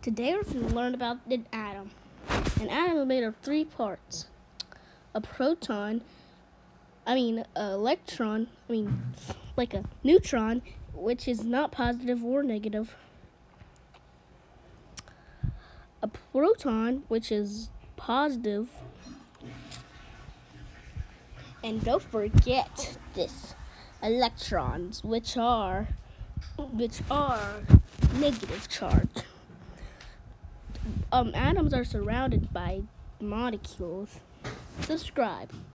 Today we're going to learn about an atom. An atom is made of three parts. A proton, electron, like a neutron, which is not positive or negative. A proton, which is positive. And don't forget this, electrons, which are negative charge. Atoms are surrounded by molecules. Subscribe.